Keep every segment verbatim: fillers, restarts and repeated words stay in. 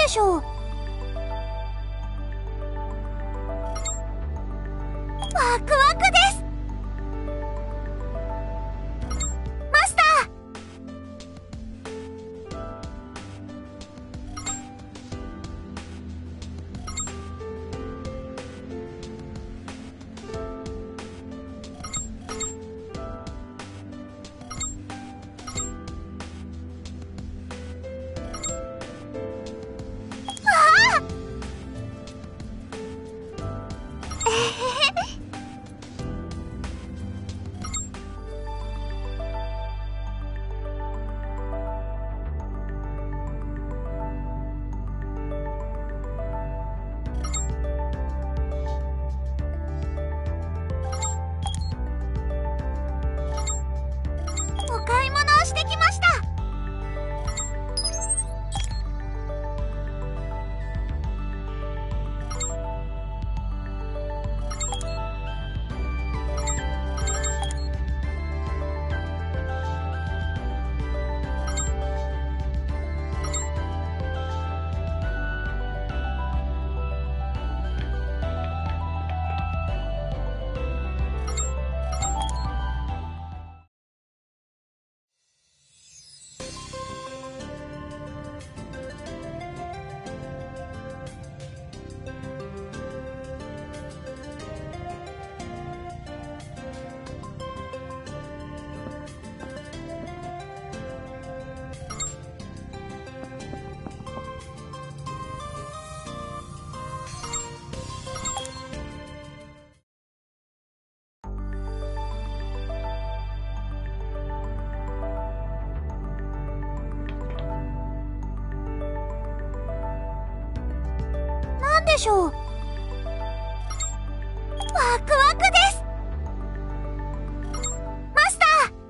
でしょう。ワクワクです。マスター。お買い物をしてきました。なんでしょう。ワクワクです。マスタ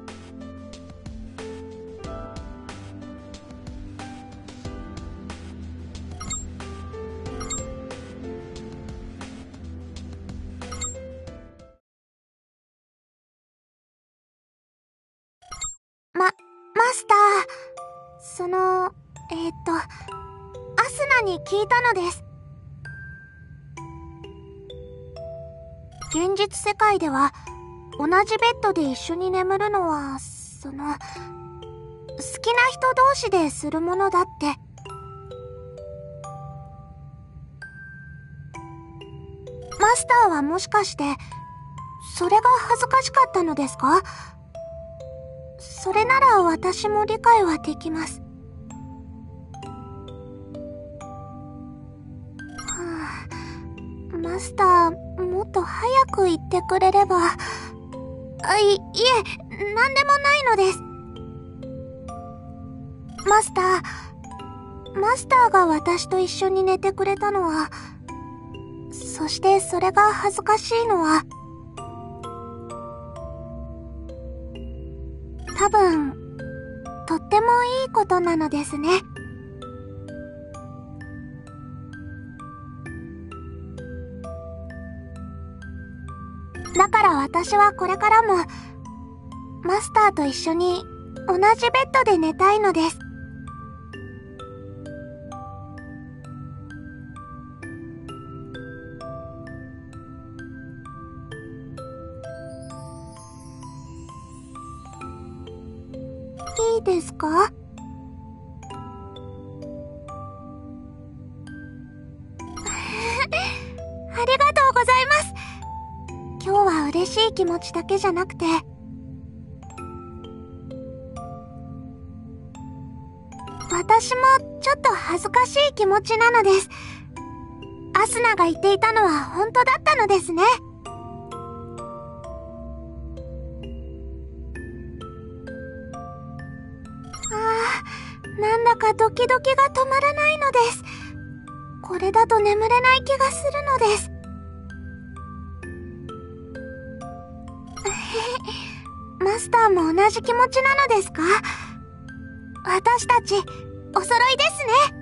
ー。ま、マスター。その、えーっと、アスナに聞いたのです。現実世界では同じベッドで一緒に眠るのはその好きな人同士でするものだって。マスターはもしかしてそれが恥ずかしかったのですか？それなら私も理解はできます。はあ、マスターもっと早く言ってくれれば。あ、い、いえ、なんでもないのです。マスター、マスターが私と一緒に寝てくれたのは、そしてそれが恥ずかしいのは、多分、とってもいいことなのですね。だから私はこれからもマスターと一緒に同じベッドで寝たいのです。いいですか？ありがとうございます。今日は嬉しい気持ちだけじゃなくて、私もちょっと恥ずかしい気持ちなのです。アスナが言っていたのは本当だったのですね。ああ、なんだかドキドキが止まらないのです。これだと眠れない気がするのです。マスターも同じ気持ちなのですか？私たち、お揃いですね。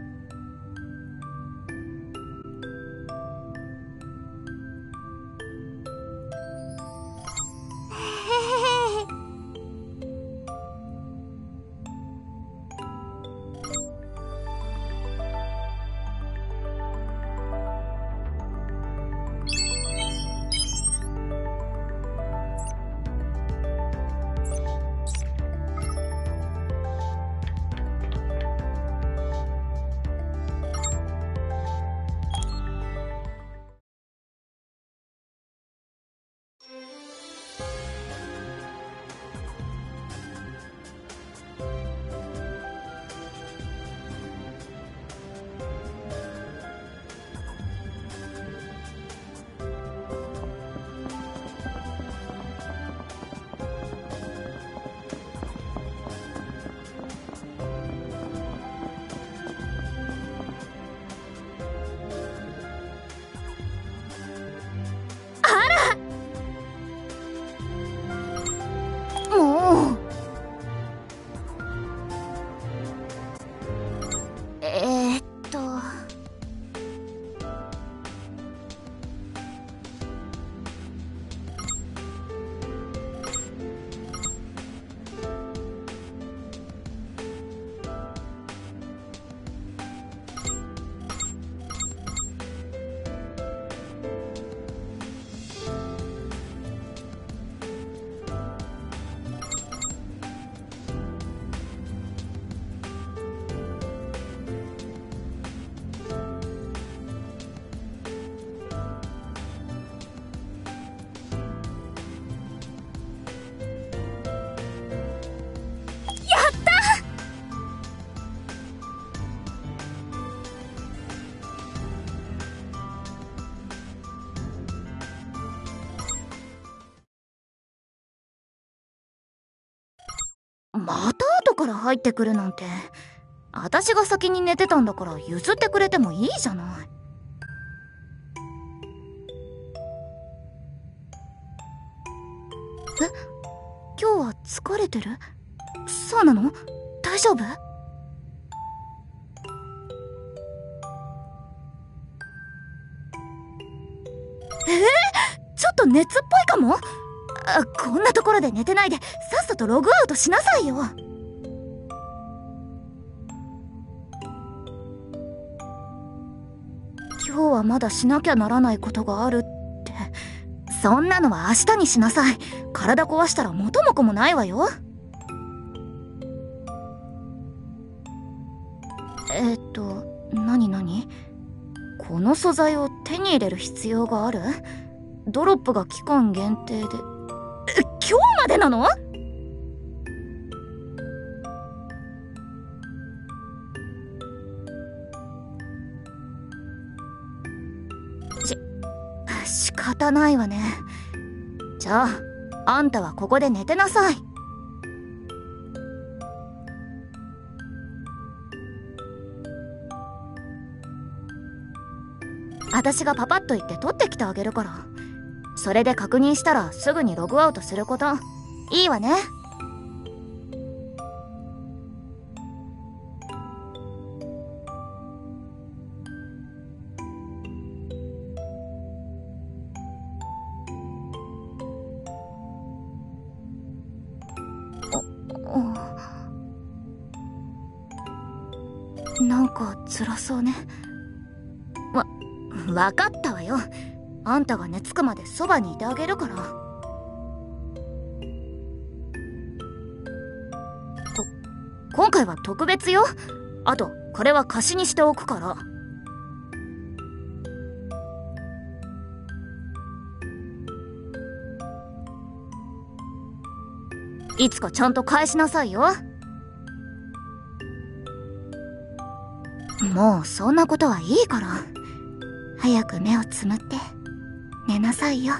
また後から入ってくるなんて。私が先に寝てたんだから譲ってくれてもいいじゃない。え、今日は疲れてる？そうなの？大丈夫？えー、ちょっと熱っぽいかも。あ、こんなところで寝てないでさっさとログアウトしなさいよ。今日はまだしなきゃならないことがあるって。そんなのは明日にしなさい。体壊したら元も子もないわよ。えっと何何？この素材を手に入れる必要がある？ドロップが期間限定で。え、今日までなの？し、仕方ないわね。じゃあ、あんたはここで寝てなさい。私がパパッと行って取ってきてあげるから。それで確認したらすぐにログアウトすること。いいわね。なんか辛そうね。わ、わかったわよ。あんたが寝つくまでそばにいてあげるから。こ、今回は特別よ。あと、これは貸しにしておくから。いつかちゃんと返しなさいよ。もうそんなことはいいから。早く目をつむって寝なさいよ。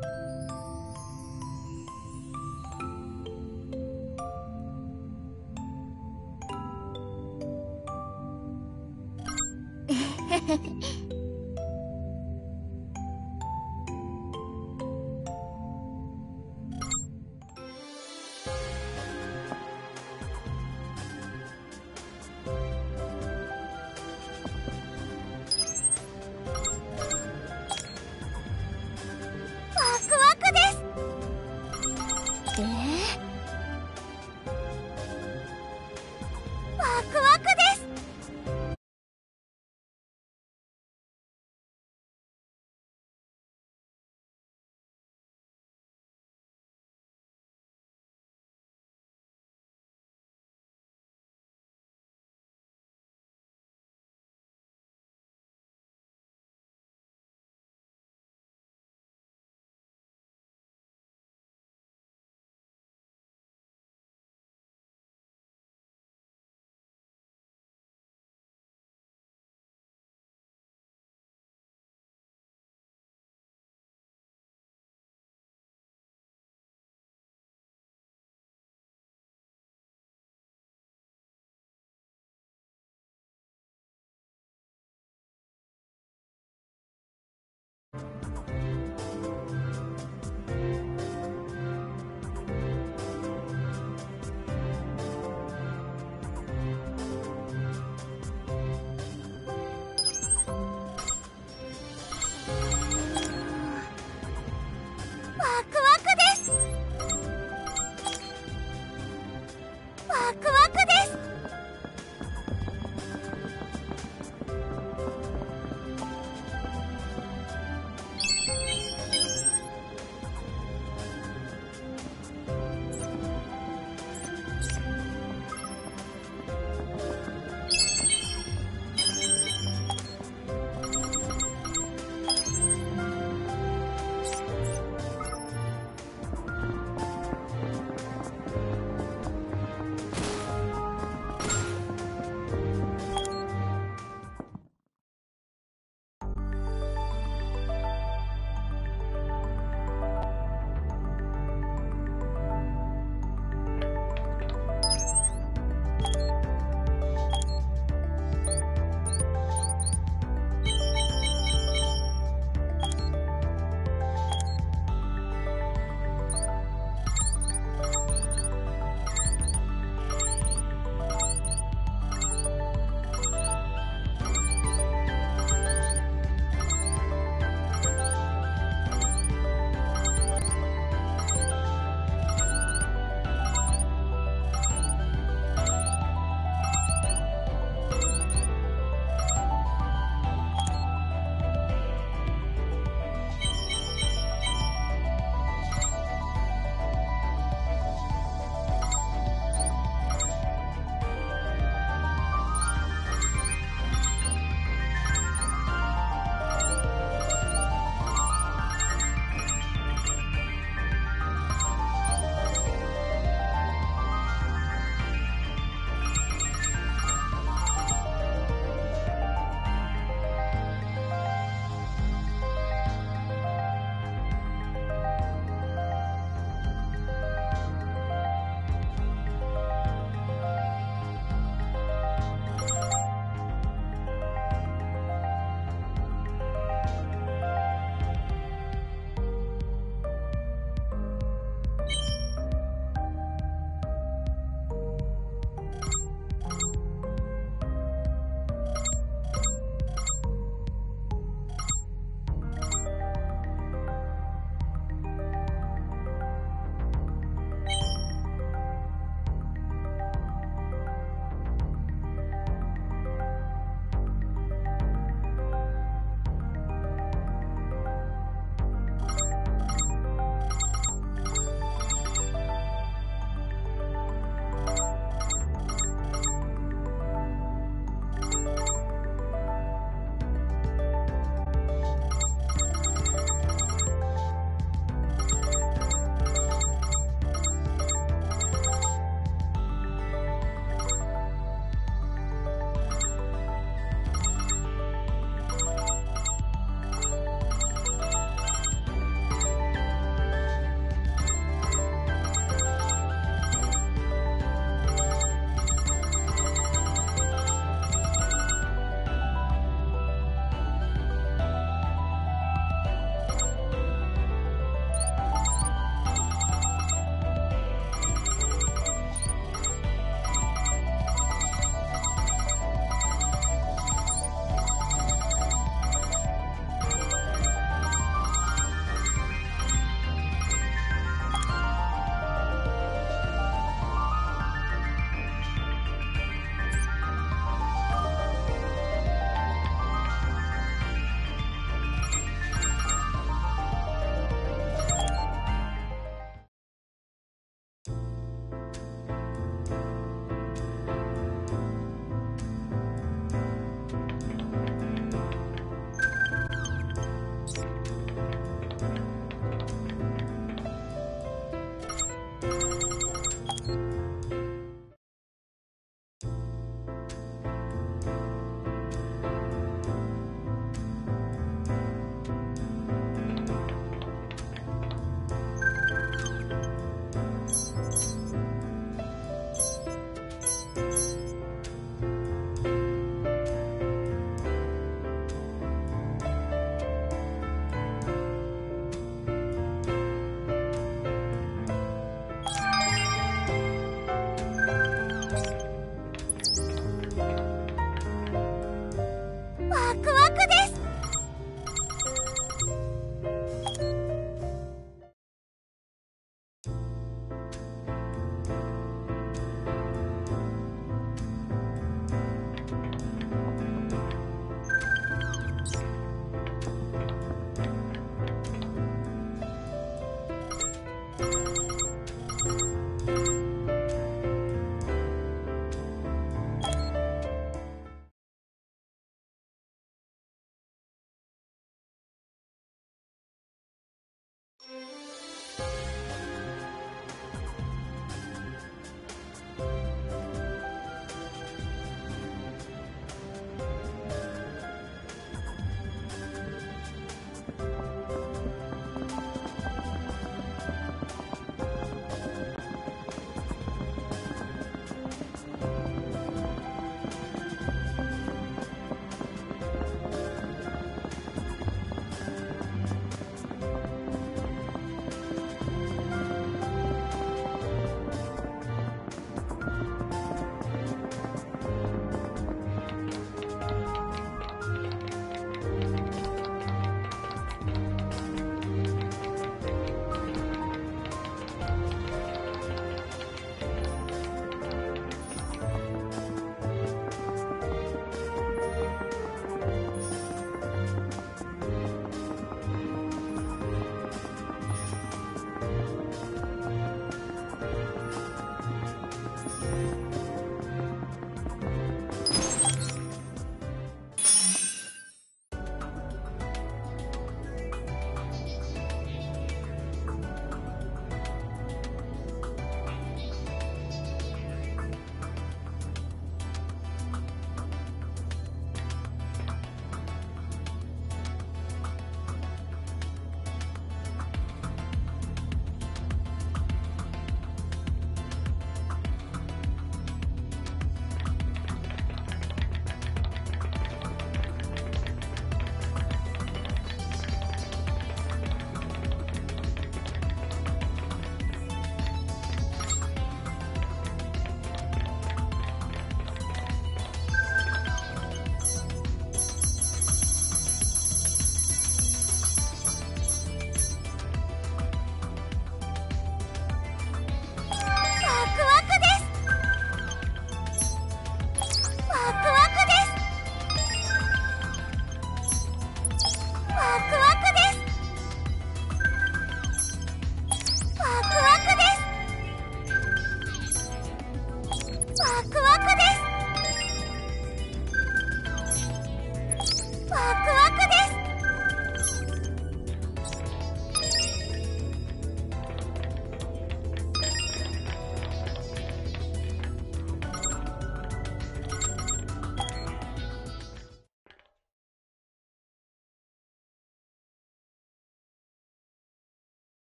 えー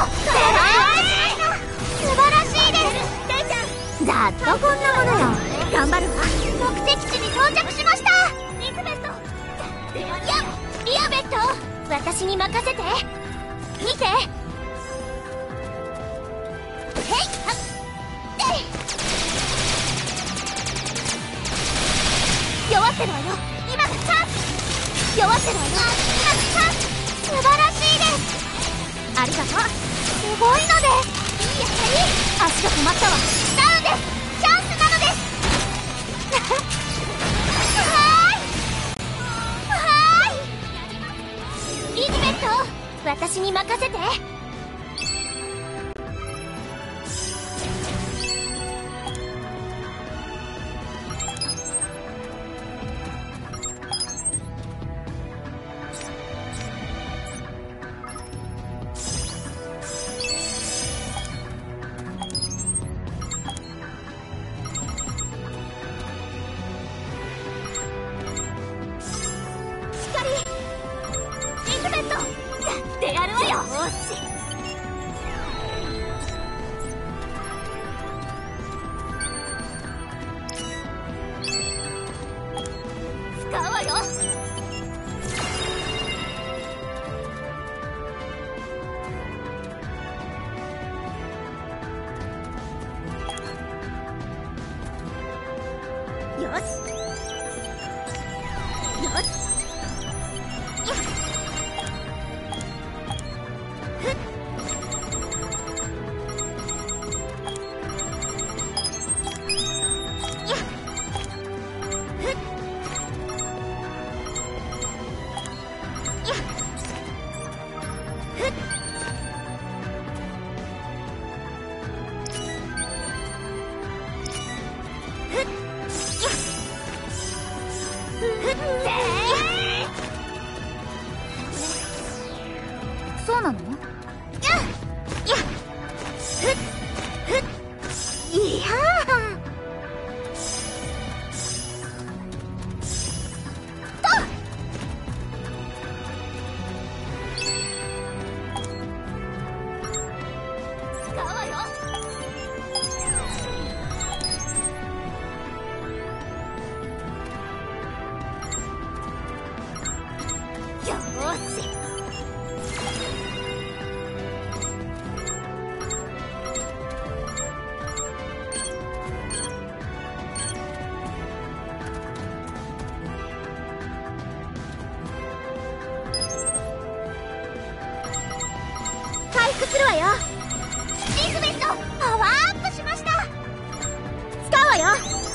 素晴らしいです。ざっとこんなものよ。頑張るわ。目的地に到着しました。リズベット。やリアベット、私に任せて。見て。へいはっえい。弱ってるわよ。今がチャンス。弱ってるわよ。今がチャンス。素晴らしいです。ありがとう。すごいのです。いい当たり。足が止まったわ。ダウンです。チャンスなのです。はーいはーい。リズベット、私に任せて。そうなの？するわよ。リズベット、パワーアップしました。使うわよ。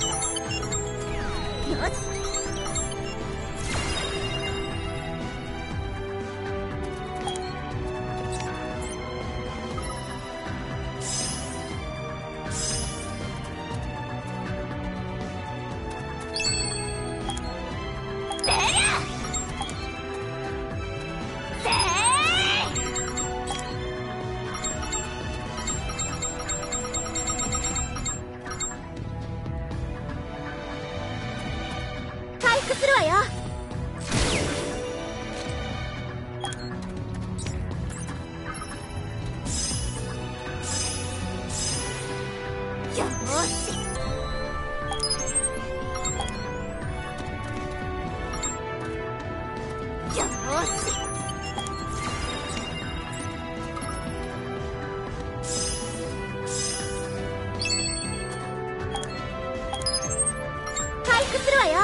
よし。するわよ。よし。よし。回復するわよ。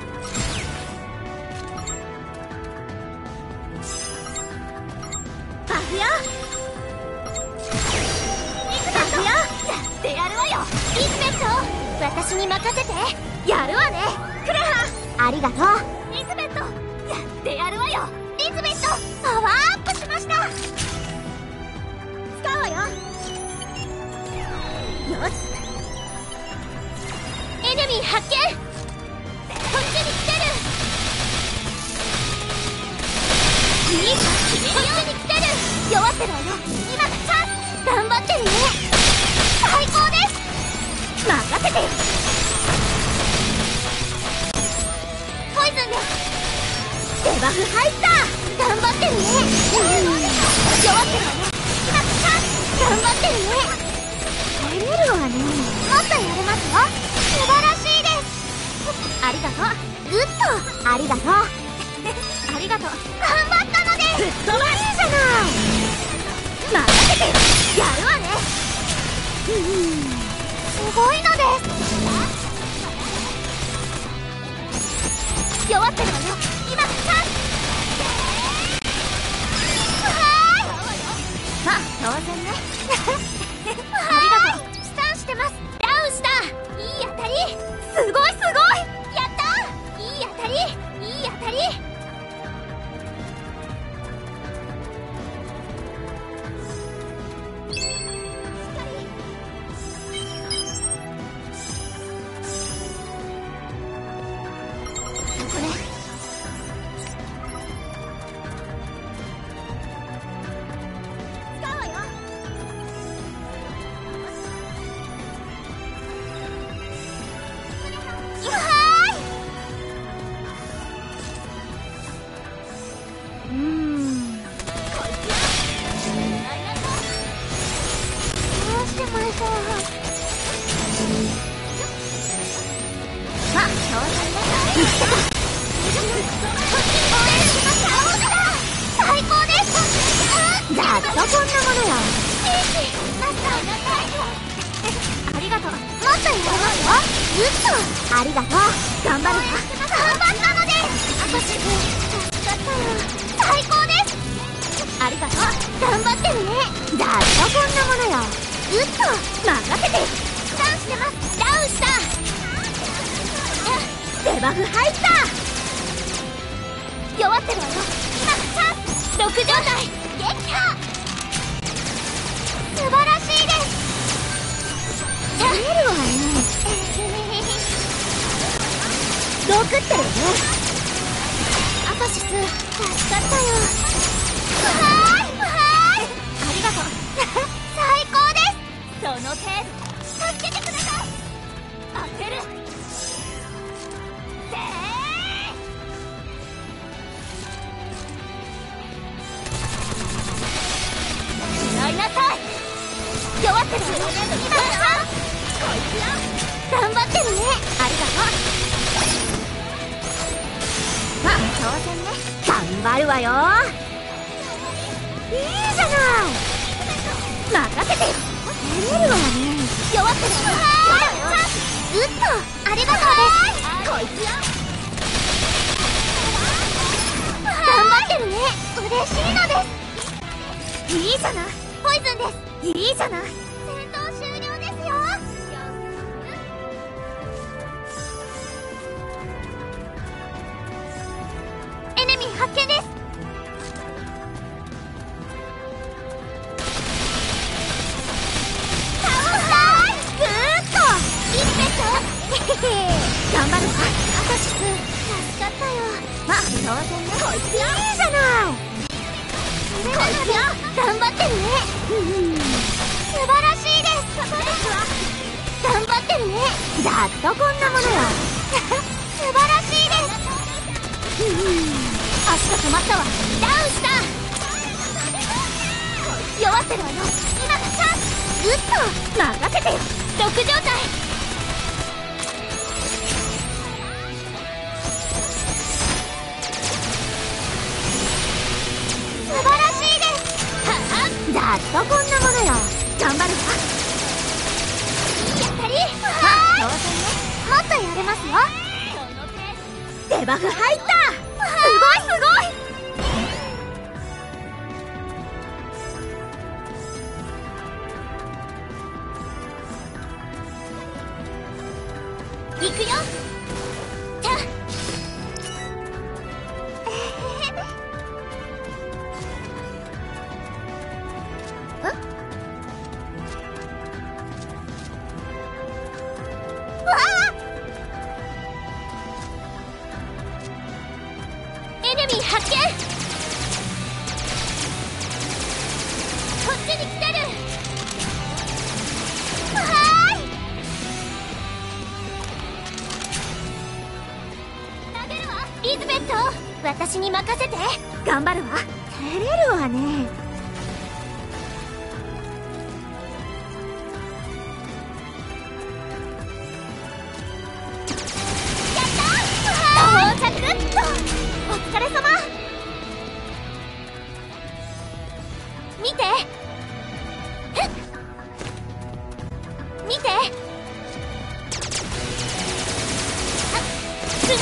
バフよ。バフよ。やってやるわよ。リズベット、私に任せて。やるわね。クレハ、ありがとう。リズベット、やってやるわよ。リズベット、パワーアップしました。使うわよ。よし。エネミー発見。こっちに来てる。いいか、決めるよ。こっちに来てる。弱ってるわよ。今がチャンス。頑張ってね。最高です。任せてよ。ポイズンです。デバフ入った。頑張ってね。弱ってるわよ。今がチャンス。 頑張ってるね。照れるわね。もっとやれますよ。素晴らしいです。ありがとう。グッド。ありがとう。ありがとう。頑張ったのです。いいじゃない。任せてよ。やるわね。うん、すごいのです。弱ってるわよ。今チャンス。まあ当然ね。ありがとう。スタンしてます。ダウンした。いい当たり。すごいすごい。やった。いい当たり。いい当たり。これ使うわよ。はーい。うーん。どうしてもらえそう。まあ、当然ね。見つけた。最高です。ざっとこんなものよ。ありがとう。もっとやりますよ。グッド。ありがとう。頑張るわ。頑張ったのです。あとしく助かったよ。最高です。ありがとう。頑張ってるね。ざっとこんなものよ。グッド。任せて。スタンしてます。ダウンした。デバフ入った。弱ってるわよ。今チャンス。ろく状態。撃破。素晴らしいです。照れるわね。毒ってるね。アパシス助かったよ。わーいわーい。ありがとう。最高です。その程度。助けてください。当てる。せーなさい。弱ってるわよ。今さこいつよ。頑張ってるね。ありがとう。まあ当然ね。頑張るわよ。いいじゃない。任せてよ。照れるわね。弱ってるわよ。グッド。ありがとうです。こいつよ。頑張ってるね。嬉しいのです。いいじゃない。ポイズンです。いいじゃない。戦闘終了ですよ。エネミー発見です。倒したーい。グーッとインペット。頑張るわ。アタシス助かったよ。まあ当然ね。こいつよ。いいじゃない。こいつよ。頑張ってるね。うん、素晴らしいです。頑張ってるね。ざっとこんなものよ。素晴らしいです。うん、足が止まったわ。ダウンした。弱ってるわよ。今がチャンス。グッド。任せてよ。ろく状態。素晴らしいです。ざっとこんなものよ。頑張るわ。やったり。はーい。当然ね。もっとやれますよ。デバフ入った。すごいすごい。行くよ。じゃあエネミー発見。こっちに来てる。わーい。投げるわ。リズベット、私に任せて。頑張るわ。照れるわね。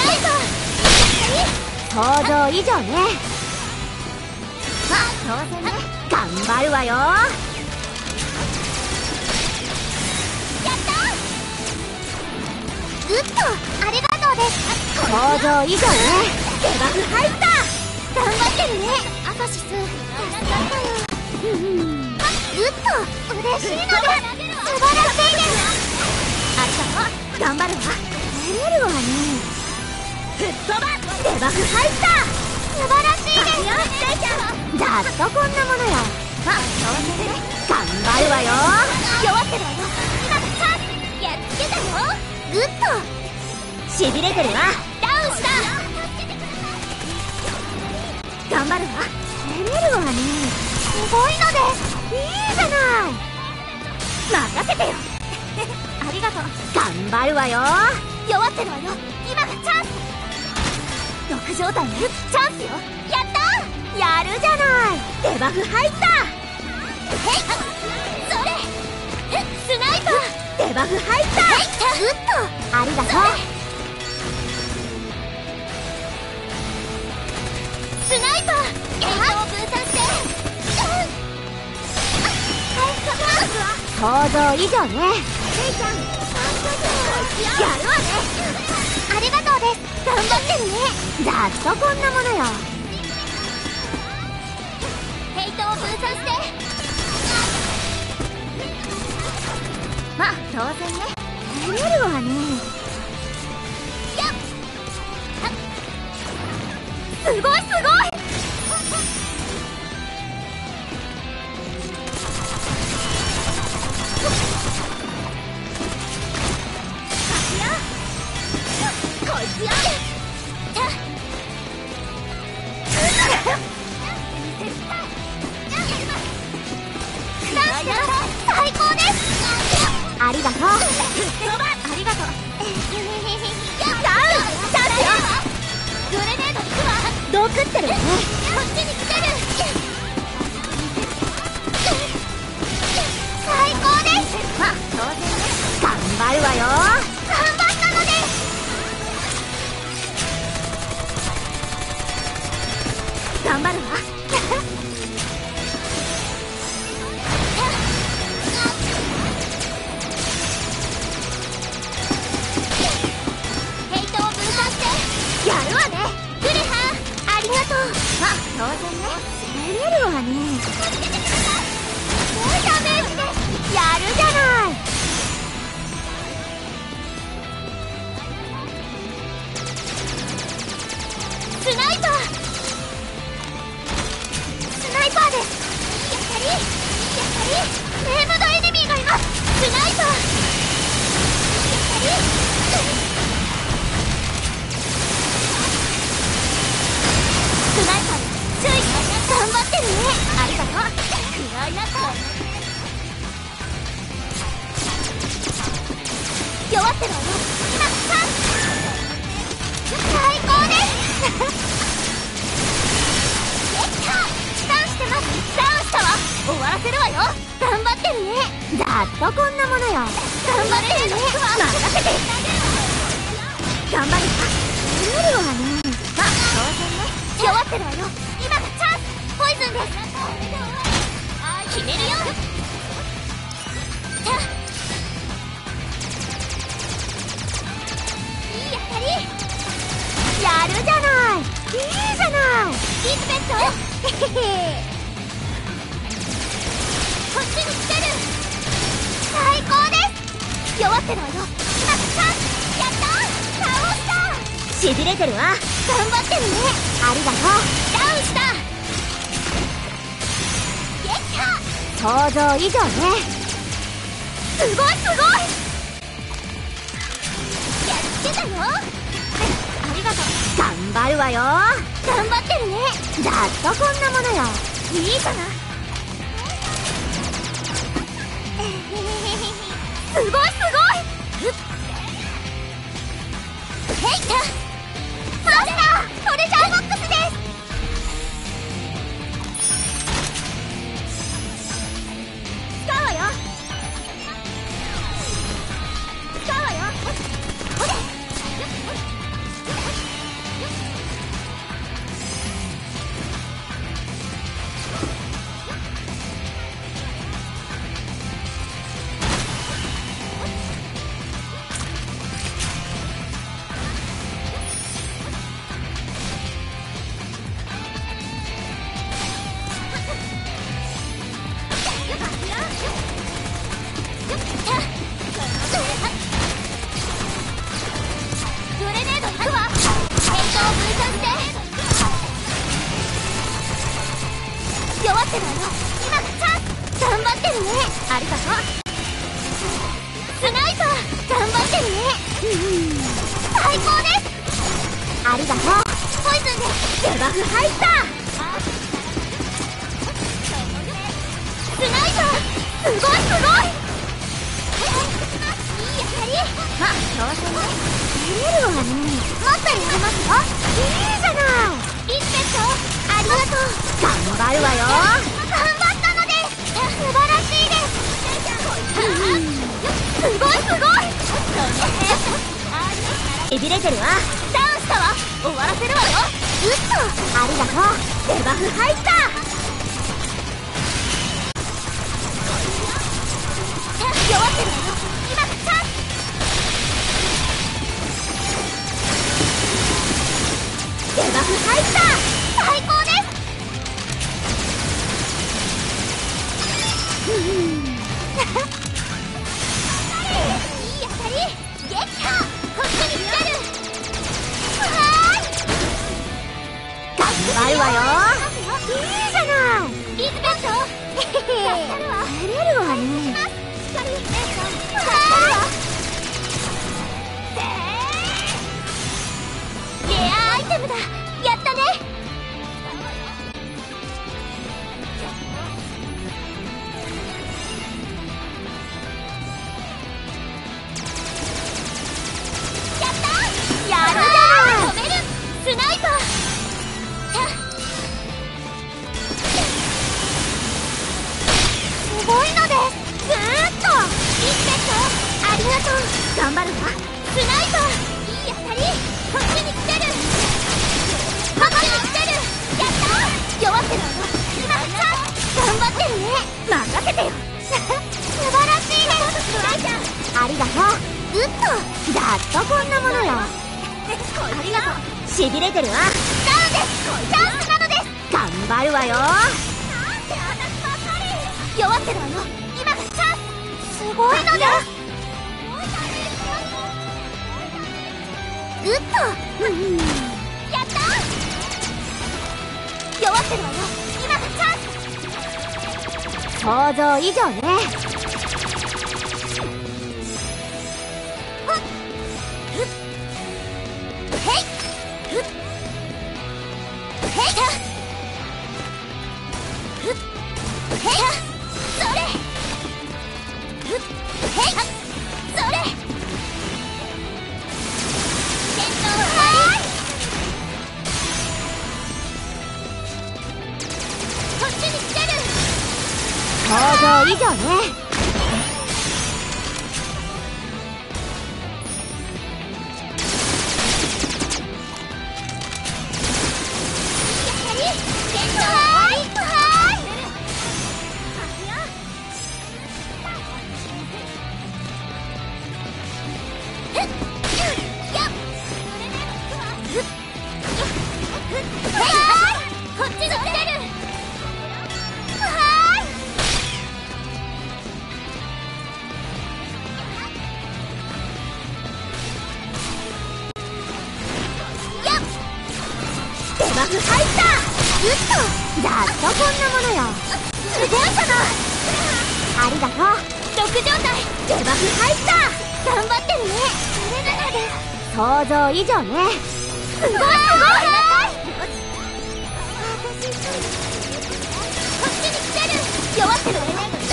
想像以上ね。まあ当然ね。頑張るわよ。やったグッド、ありがとうです。想像以上ね。デバフ入った。頑張ってるねアサシス。助かったよ。うんうん、グッド、嬉しいのです。素晴らしいです。ありがとう。頑張るわ。照れるわね。吹っ飛ばデバフ入った。素晴らしいです。ざっとこんなものよ。まあ当然ね。頑張るわよ。弱ってるわよ。今がチャンス。やっつけたよ。グッド、しびれてるわ。ダウンした。頑張るわ。照れるわね。すごいのです。いいじゃない。任せてよありがとう。頑張るわよ。弱ってるわよ。今がチャンス。ろく状態ね。チャンスよ。やったー。やるじゃない。デバフ入った。へいそれスナイパー。デバフ入った。グッド、ありがとう。スナイパー。ゲートを分散して。想像以上ね。レイちゃんやるわね。ありがとうです。頑張ってるね。ざっとこんなものよ。ヘイトを分散して。まあ当然ね。照れるわね。やっすごいすごい。こいつよ。最高です。ありがとう。ありがとう。ダウン。チャンスよ。グレネード行くわ。毒ってるわね。こっちに来てる。最高です。まあ当然ね。頑張るわよ。頑張ったのです。頑張るわヘイトを分散して。やるわね。グリハー、ありがとう。まあ当然ね。照れるわね。すごいダメージです。やるじゃない。スナイパー。スナイパーです。やったりやったり。ネームドエネミーがいます。スナイパー。やったりスナイパー注意。頑張ってるね。ありがとう。食らいなさい。弱ってるわよ。今のチャンス。最高ですダウンしてます。ダウンしたわ。終わらせるわよ。頑張ってるね。ざっとこんなものよ。頑張ってるね。任せて。頑張るわ。照れるわね。まあ当然ね。弱ってるわよ。今がチャンス。ポイズンです。決めるよ。たいい当たり。やるじゃない。いいじゃない。リズベット。へへへ。こっちに来てる。最高です。弱ってるわよ。今がチャンス。やったー。倒した。しびれてるわ。頑張ってるね。ありがとう。ダウンした。ゲッタ。想像以上ね。すごいすごい。やっつけたよ。ありがとう。頑張るわよ。頑張ってるね。ざっとこんなものよ。いいかな。すごいすごい。ヘイタマスター、トレジャーボックスです。使うわよ。使うわよ。ほれってるわよ。今がチャンス。頑張ってるね。ありがとう。スナイパー頑張ってるね。うん最高です。ありがとう。ポイズンでデバフ入った。スナイパーすごいすごい。いい当たり。まあ当然ね。照れるわね。もっとやりますよ。いいじゃない。リスペクトありがとう。頑張るわよ。頑張ったのです。素晴らしいです。すごいすごい。しびれてるわ。ダウンしたわ。終わらせるわよ。うっとありがとう。デバフ入った。弱ってるわよ。今がチャンス。デバフ入った。最高です。うんいい当たり。撃破。こっちに来てる。はーい頑張るわよ。いいじゃない。リズベットやったるわ。照れるわね。しっかりやったるわ。レアアイテムだ。やったね。やったやるじゃん。止めるスナイパー。すごいのです。ぐーっとリスペクトありがとう。頑張るわ。スナイパーいい当たり。こっちに来てる。こっちに来てる。やった弱ってるわよ。今がチャンス。頑張ってるね。任せてよ。素晴らしいです。ありがとう。うっとざっとこんなものよ。ありがとう。しびれてるわ。ダウンです。チャンスなのです。頑張るわよ。弱ってるわよ。今がチャンス。すごいのです。うっとうんうんやった弱ってるわよ。今がチャンス。想像以上ね。想像以上ね。バフ入った。うっとざっとこんなものよ。すごいじゃない。ありがとう。ロック状態。デバフ入った。頑張ってるね。それなのです。想像以上ね。すごいすごい。こっちに来てる。弱ってるわよ。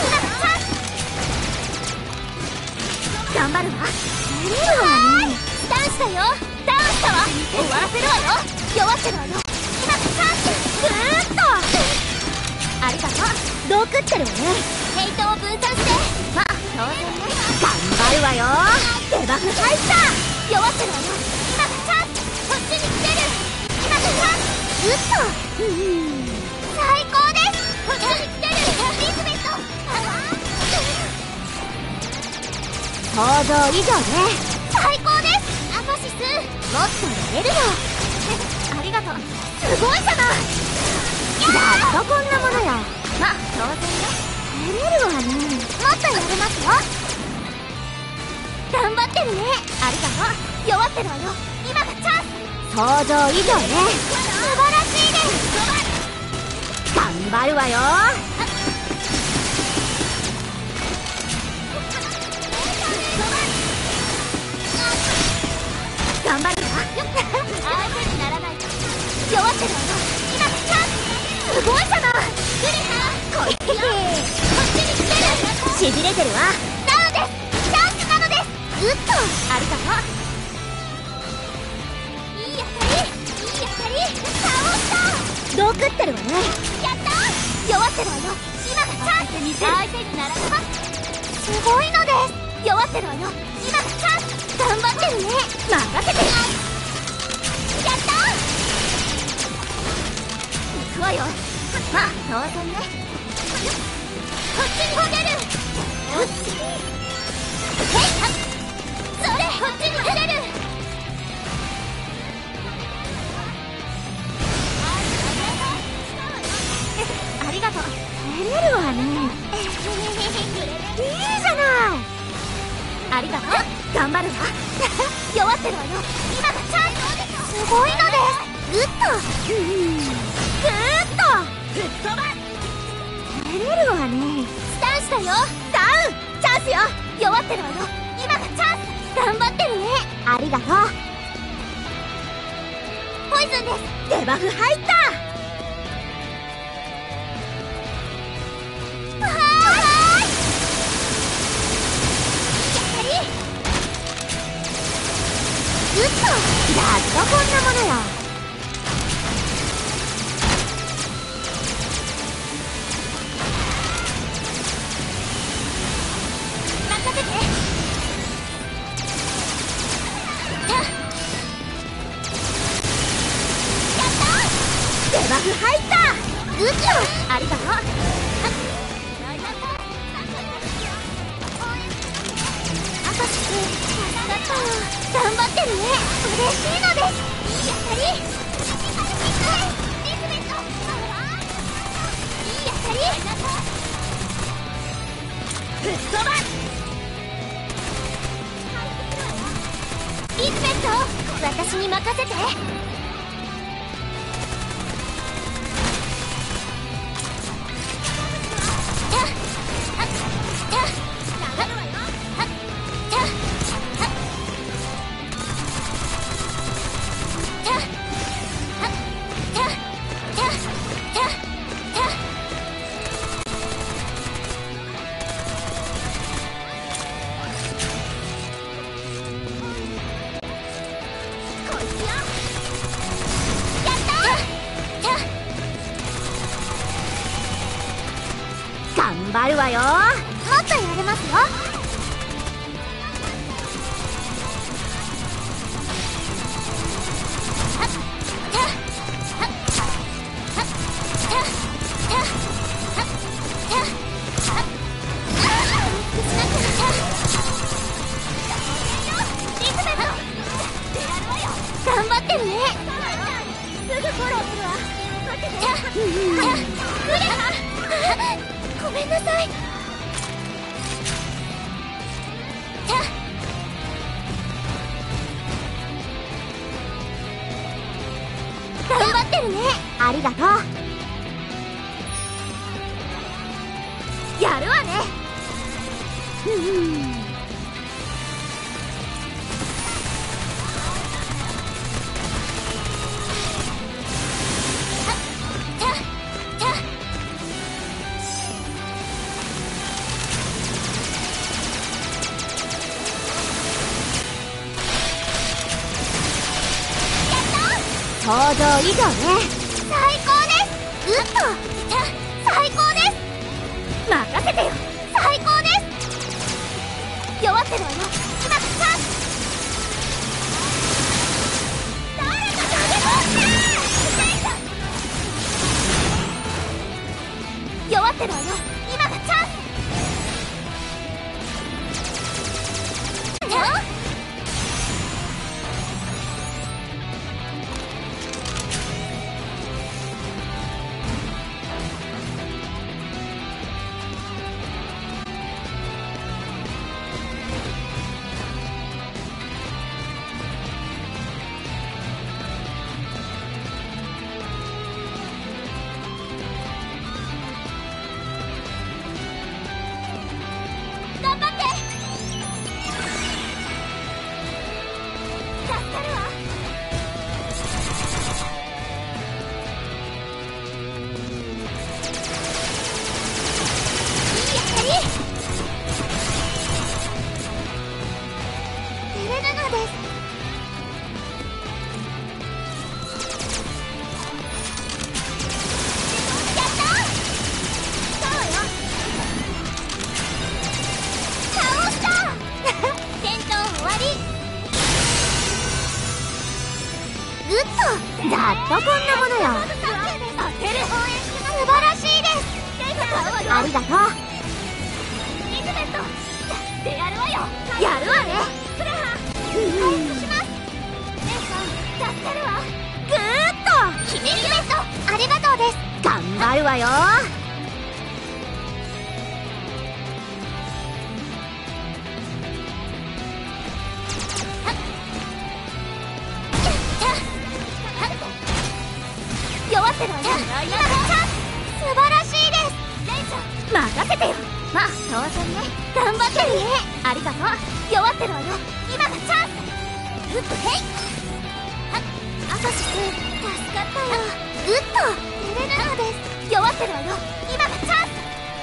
頑張るわ。照れるわね。ダウンしたよ。ダウンしたわ。終わらせるわよ。弱ってるわよ。今がチャンス。ぐーっとありがとう。毒ってるわね。ヘイトを分散して。まあ当然ね。頑張るわよ。デバフ入った。弱ってるわよ。今がチャンス。こっちに来てる。今がチャンス。うっとうん最高です。こっちに来てる。リズベット想像以上ね。最高です。アファシスもっとやれるよ。ありがとう。すごいじゃない。ざっとこんなものよ。まあ当然ね。照れるわね。もっとやれますよ。頑張ってるね。ありがとう。弱ってるわよ。今がチャンス。想像以上ね。素晴らしいです。 頑張るわよ。頑張るわ。相手にならないと弱ってるわよ。今チャンス。すごいじゃない。グリハこいってこっちに来てる。しびれてるわ。なのです。チャンスなのです。うっとありがとう。いい当たりいい当たり。倒した。毒ってるわね。やったー。弱ってるわよ。今がチャンス。相手にならない。すごいのです。弱ってるわよ。今がチャンス。頑張ってるね。任せて。やったー。行くわよ。まあ当然ね。こっちに出る。よし。へいはっ。それこっちに出る。ありがとう。照れるわね。いいじゃない。ありがとう。頑張るわ。弱ってるわよ。今がチャンス。すごいのです。グッとグーッとぶっ飛ば。照れるわね。スタンスだよ。ダウン。チャンスよ。弱ってるわよ。今がチャンス。頑張ってるね。ありがとう。ポイズンです。デバフ入った。うっとやっとこんなものよ。任せて。やったー。デバフ入った。うっとありがとう。あとし助かったよ。頑張ってるね。嬉しいのです。いい当たり。リズメント。いい当たり。ぶっ飛ば。リズメント。私に任せて。頑張るわよ。もっとやれますよ。頑張ってるね。すぐフォローするわ。待ってて。グレハ。ごめんなさい。頑張ってるね。ありがとう。やるわね。うん想像以上ね。最高です。うっと最高です。任せてよ。最高です。弱ってるわよ。今がチャンス。誰か投げ込んで。弱ってるわよ。今がチャンス。 ざっとこんなものよ。素晴らしいです。ありがとう。リズベットでやるわよ。やるわね。回復します。姉さん助かるわ。ぐーっとリズベットありがとうです。頑張るわよ。弱ってるわよ。素晴らしいです。任せてよ。まあ当然ね。頑張ってるね。ありがとう。弱ってるわよ。今がチャンス。グッドヘイ。アカシス助かったよ。グッドテレナノです。弱ってるわよ。今がチャンス。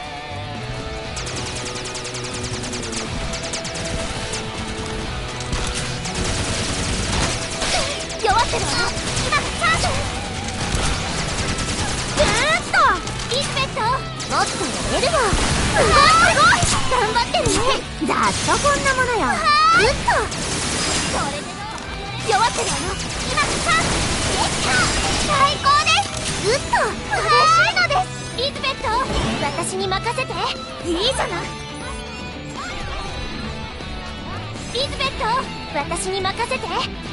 弱ってるわよ。今がチャンス。ぐーっとリズベットもっとやれるわ。すごいすごい頑張ってるね。ざっとこんなものよ。ぐっとそれでも弱ってるわよ。今がチャンス。最高です。ぐっと嬉しいのです。リズベット私に任せて。いいじゃない。リズベット私に任せて。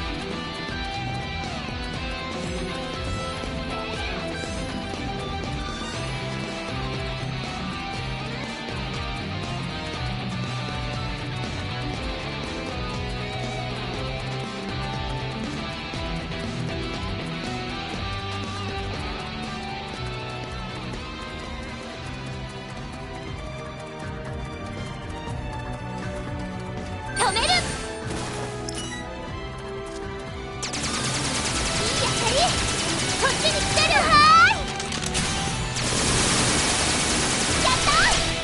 止める。いい当たり。こっちに来てる。はーい。やったー。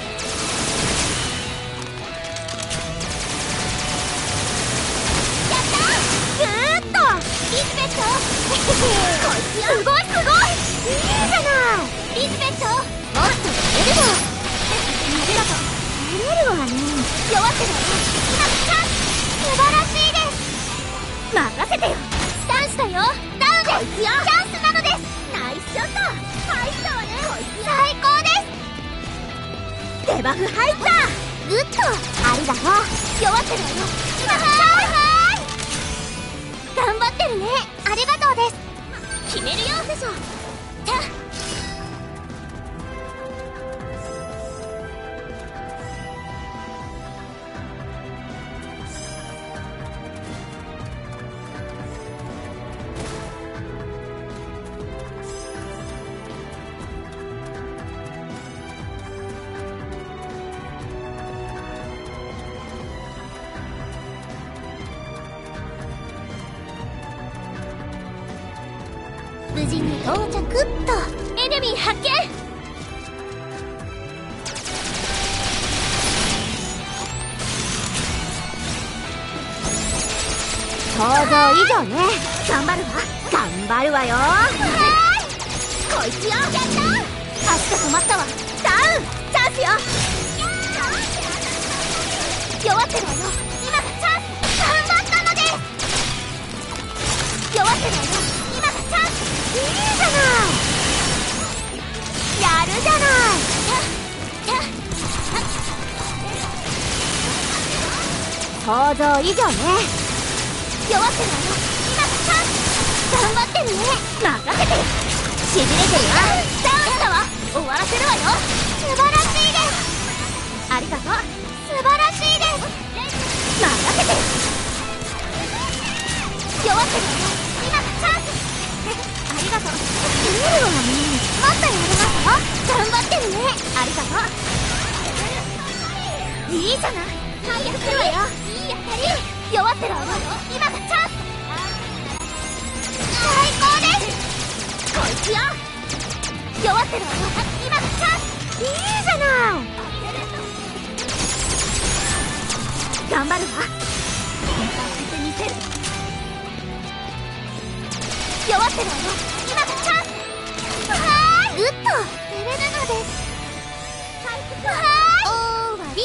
やったー。ぐーっとリズベットこいつよ。すごいすごい。いいじゃない。リズベットもっとやれるわ。ありがとう。やれるわね。弱ってるわよ。今のチャンス。素晴らしいです。任せてよ。チャンスだよ。ダウンです。チャンスなのです。ナイスショット。入ったわね。最高です。デバフ入った。グッドありがとう。弱ってるわよ。今のチャンス。頑張ってるね。ありがとうです。決めるよでしょ。た無事に到着っと。エネミー発見。想像以上ね。頑張るわ。頑張るわよ。こいつよ。やった。足が止まったわ。ダウンチャンスよ。弱ってるわよ。今がチャンス。頑張ったのです。弱ってるわよ。今がチャンス。いいじゃない。やるじゃない。想像以上ね。弱ってるわよ。今がチャンス。頑張ってるね。任せてよ。しびれてるわ。ダウンだわ。終わらせるわよ。素晴らしいです。ありがとう。素晴らしいです。任せてよ。弱ってるわよ。今がチャンス。ありがとう。見えるわね。もっとやりますよ。頑張ってるね。ありがとう。いいじゃない。早くするわよ。いい当たり。弱ってるわよ。今がチャンス。最高です。こいつよ。弱ってるわよ。今がチャンス。いいじゃない。頑張るわ。させてみせる。弱ってるわよ。今がチャンス。はーい。グッドテレナノです。回復はーい。終わり。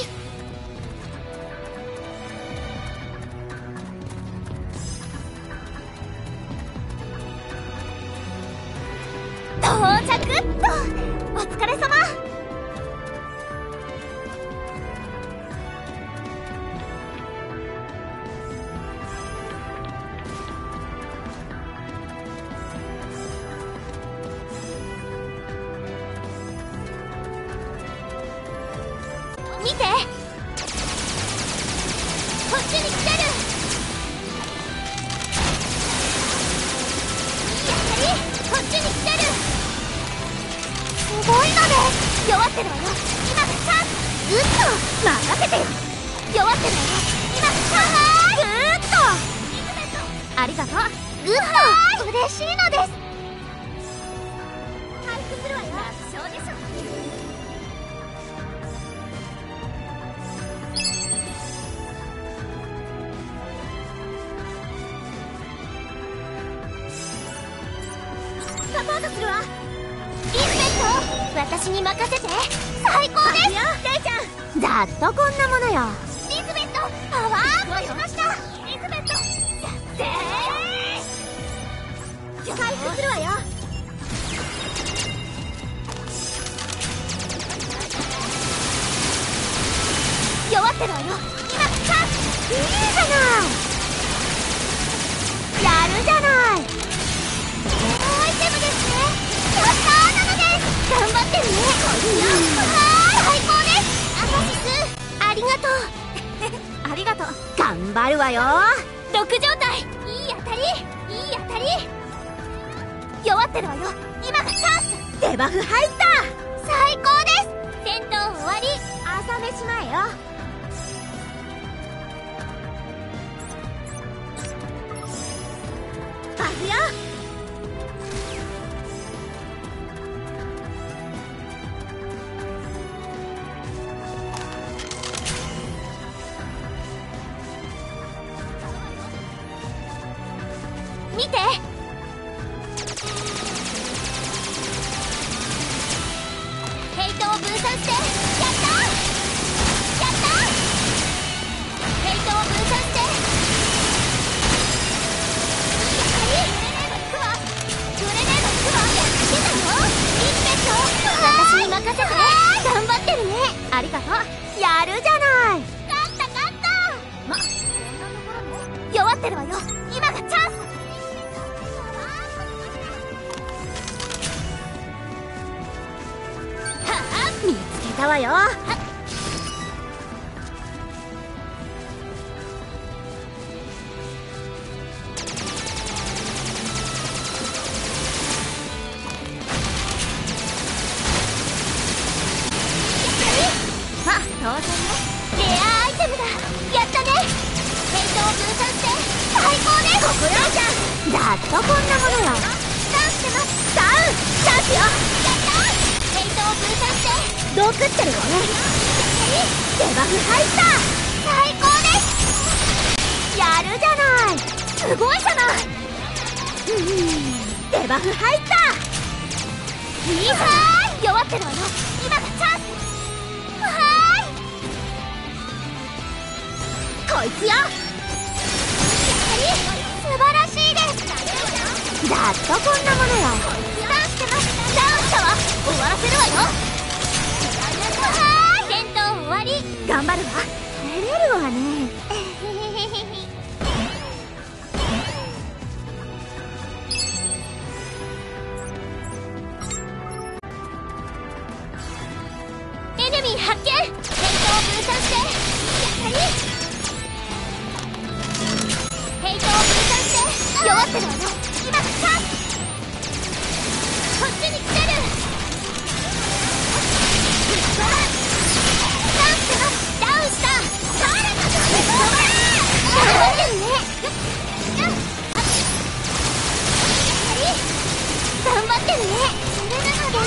見て、こっちに来てる。いい当たり、こっちに来てる。すごいのです。弱ってるわよ、今がチャンス。うっと任せてよ。弱ってるわよ、今がチャンス。ぐーっとありがとう。うっと嬉しいのです。回復するわよ。楽勝でしょ。サポートするわ。リスペクト、私に任せて。最高です。レイちゃん、ざっとこんなものよ。リスベット、パワーアップしました。リスベット、でー回復するわよ。弱ってるわよ、今チャンス。いいじゃない、やるじゃない。アイテムですね。やったーなのです。頑張ってるね。最高です。アカシス、ありがとう。ありがとう。頑張るわよ。ろく状態、いい当たり、いい当たり。弱ってるわよ、今がチャンス。デバフ入った。最高です。戦闘終わり。朝飯前よ。バフよ。見て、ヘイトを分散して。やったー、やったー。ヘイトを分散して。いい当たり。グレネード行くわ。グレネード行くわ。やってたよ。リスペクト、私に任せて。頑張ってるね。ありがとう。やるじゃない。勝った勝った。ま、こんなところね。弱ってるわよ、今がチャンス。見つけたわよ。まあ当然ね。レアアイテムだ。やったね。ヘイトを分散して。最高です。ここよ。ざっとこんなものよ。ダウンしてます。ダウン、チャンスよ。やったー。ヘイトを分散して。ドクってるわね。デバフ入った。最高です。やるじゃない。すごいじゃない。うん、デバフ入った。いいぞー。弱ってるわよ、今がチャンス。わーい、こいつよ。やはり素晴らしいです。ざっとこんなものよ。ダウンしてます。ダウンしたわ。終わらせるわよ。戦闘終わり。頑張るわ。照れるわね。エネミー発見。戦闘を分散して。やったり。ヘイトを分散して。弱ってるわよ、今がチャンス。こっちに来てる。ダウンしてます。ダウンした。頑張ってるね。頑張ってるね。それなのです。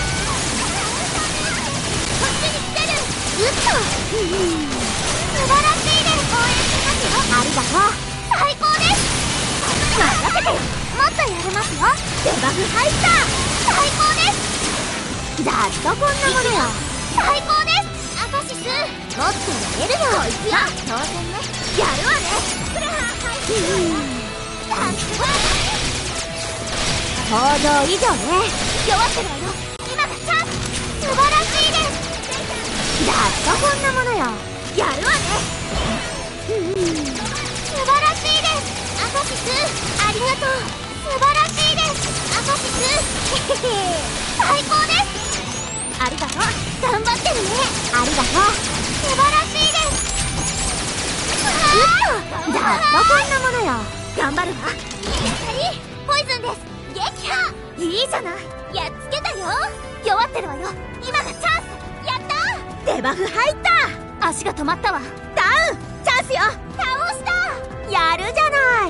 こっちに来てる。うっと、うん、素晴らしいです。応援しますよ。ありがとう。最高です。任せてよ。もっとやれますよ。デバフ入った。最高です。ざっとこんなものよ。最高です。アカシス、もっとやれるよ。こいつよ。当然ね。やるわね。クレハー入ってる。さすが。想像以上ね。弱ってるわよ、今がチャンス。素晴らしいです。ざっとこんなものよ。やるわね。うん、素晴らしいです。アカシス、ありがとう。素晴らしいです。アカシス、最高です。ありがとう。頑張ってるね。ありがとう。素晴らしい。 こんなものよ。頑張るわ。ポイズンです。撃破。いいじゃない。やっつけたよ。弱ってるわよ。今がチャンス。やった。デバフ入った。足が止まったわ。ダウン。チャンスよ。倒した。やるじゃない。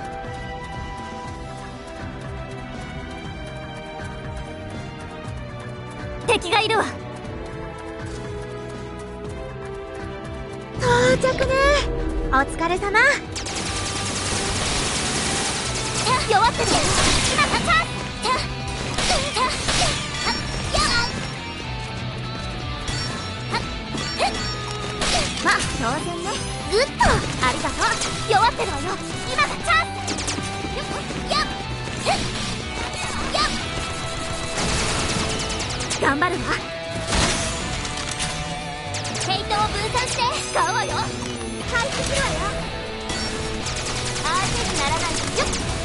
敵がいるわ。到着ね。お疲れ様。弱ってる。今がチャンス。まあ当然ね。グッと。ありがとう。弱ってるわよ。今がチャンス。やっやっ頑張るわ。ヘイトを分散して使うわよ。回復するわよ。相手にならないよ。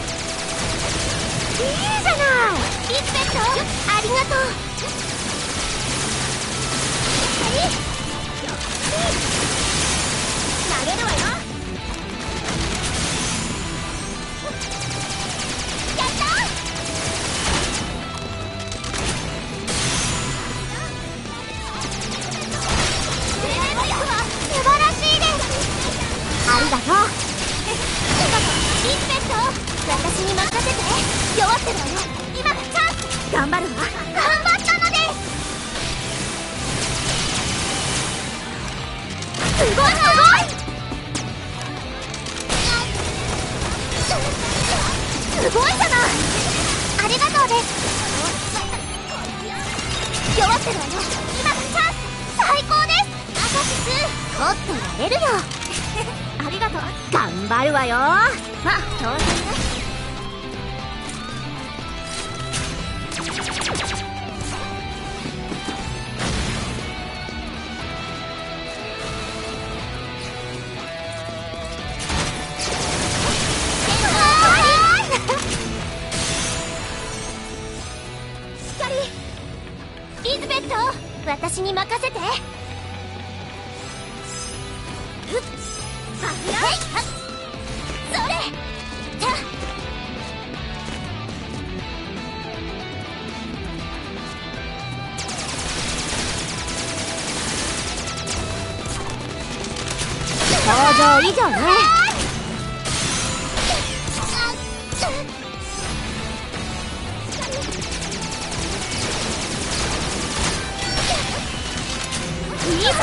いいじゃない。リスペクト。ありがとう。はい投げるわよ。やった。素晴らしいです。ありがとう。リスペクト。私に任せて。弱ってるわよ。今がチャンス。頑張るわ。頑張ったのです。すごいすごい。すごいじゃない。ありがとうです。弱ってるわよ。今がチャンス。最高です。アサシス取ってやれるよ。ありがとう。頑張るわよ。まあ当然ね。リズベット、私に任せて。ふっ、それ。想像以上ね。いいぞー。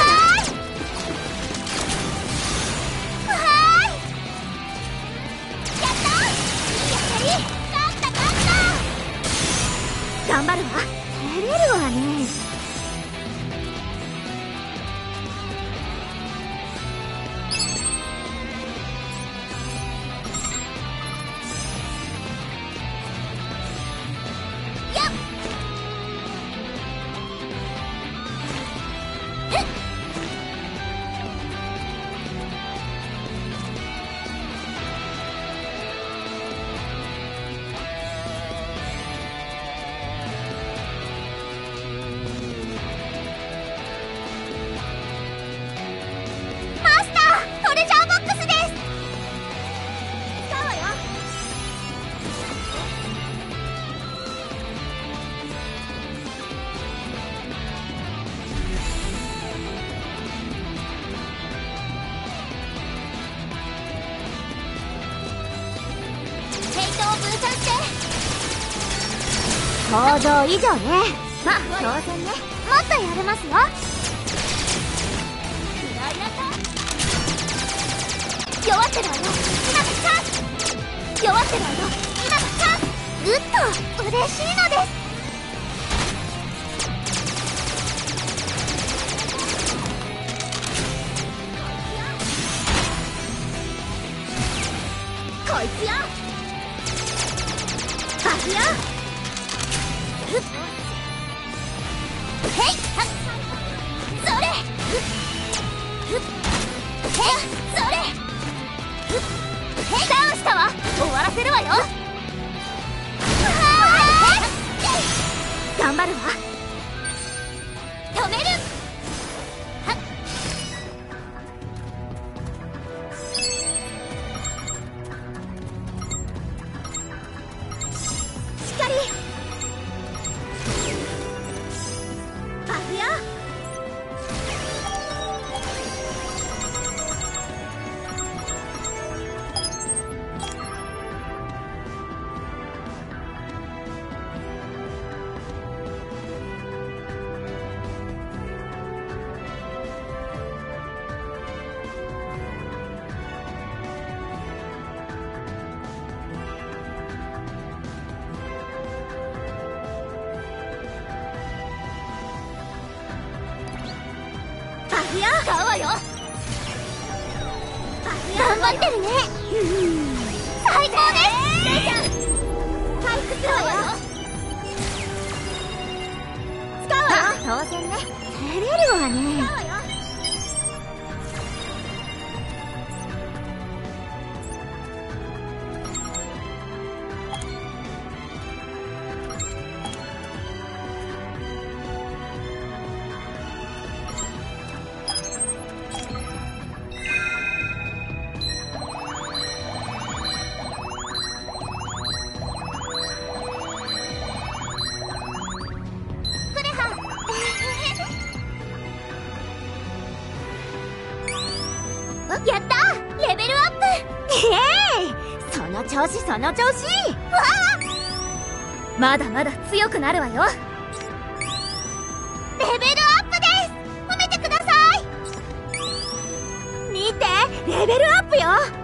わーい。やったー。いい当たり。勝った勝った。頑張るわ。照れるわね。想像以上ね。まあ当然ね。もっとやれますよ。弱ってるわよ。今がチャンス。弱ってるわよ。今がチャンス。グッと嬉しいのです。こいつよ。バフよ。ふっへいはっそれふっふっへいそれふっへいダウンしたわ。終わらせるわよ。頑張るわ。止める。はっ使うわよ。頑張ってるね。最高です。レイちゃん回復するわよ。使うわよ。当然ね。照れるわね。使うわよ。やったレベルアップ。ええー、その調子その調子。わあ、まだまだ強くなるわよ。レベルアップです。褒めてください。見てレベルアップよ。